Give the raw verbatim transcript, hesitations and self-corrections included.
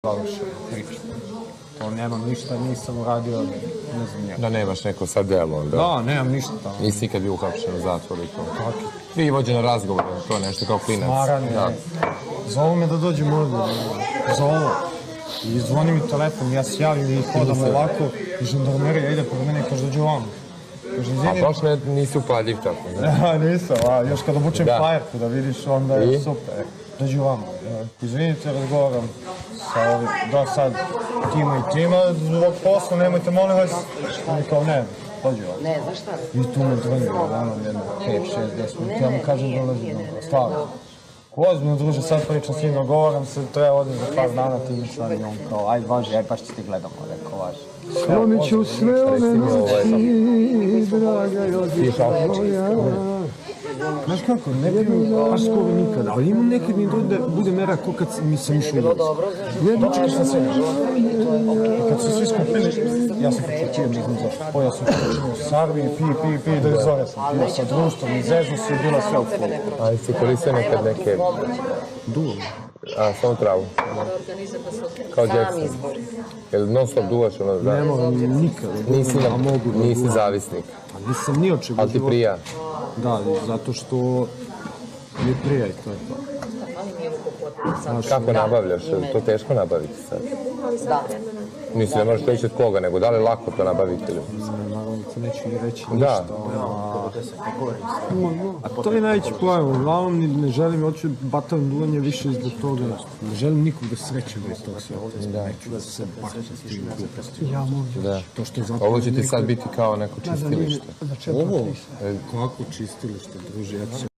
završeno, priča. To nemam ništa, nisam uradio, ne znam njega. Da nemaš neko sad delo, onda? Da, nemam ništa tamo. Nisi nikad bio uhapšen u zatvoru i to? Tako. Vi vođe na razgovor, to nešto kao klinac. Smaranje. Zovu me da dođem ovdje. Zovu. I zvoni mi telefon, ja se javim i hodam ovako i žandarmerija ide pored mene i kaže dođu vam. A prošle nisi upaljiv tako, ne? Ja, nisam, a još kad obučem fajerku da vidiš, onda je super. Dođu vam. Izvinite, razgovaram sa ovim, da sad tima i tima, zbog posla nemojte, molim vas. Oni kao ne, dođu vam. Ne, znaš šta? I tu me drnju, ono, jedno, pet, šest, deset minuta, ja mu kažem da ulazim, stvarno. Ozbiljno, druže, sad pričam s njim, dogovaram se, treba odem za par dana, ti mi sad i on kao, ajde važi, ajde baš će ti gledamo, rekao važi. Slomit ću sve ove noći, draga i odlična moja. Znaš kako, ne pijem baš skoro nikada, ali imam nekad mi bude mera ko kad mi sam išao u ulicu. Dočekaj sam se, kad su svi skupili, ja sam početio, ne znam zašto, pojao sam početio u Sarvi, pije, pije, pije, do izore sam pio sa društvom, izezno se bila sve u fulu. A si koristio nekad neke... Duo. A, samo travu? Kao Jackson. Jel non stop duvaš ono, da? Ne moram nikada. Nisi zavisnik. Nisam ni očega. Ali ti prija? Da, zato što mi prija i to je to. Kako nabavljaš? To teško nabaviti sad? Da. Mislim, ne možeš reći od koga, nego da li je lako to nabaviti ili? Naravno ti neću reći ništa. A to je najveći pojam. Uglavnom ne želim, hoću batavam duvanje više zbog toga. Ne želim nikog da srećem bez tog sveta. Neću da se bakćem s tim glupostima. Ja mogu. Ovo će ti sad biti kao neko čistilište. Ovo? Kako čistilište, druže?